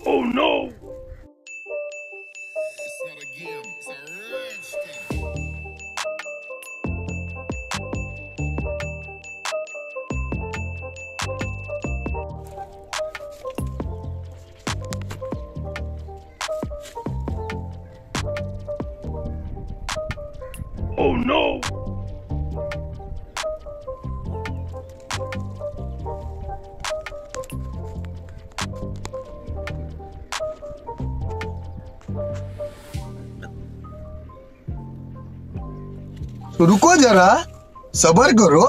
Oh no! It's not a game, it's a rage thing. Oh no! तो रुको जरा, सब्र करो।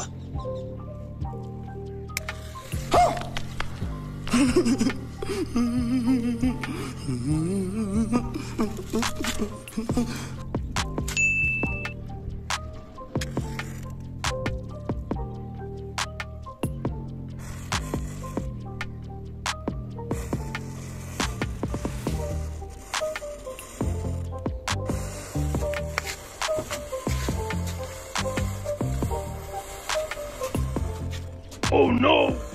Oh no!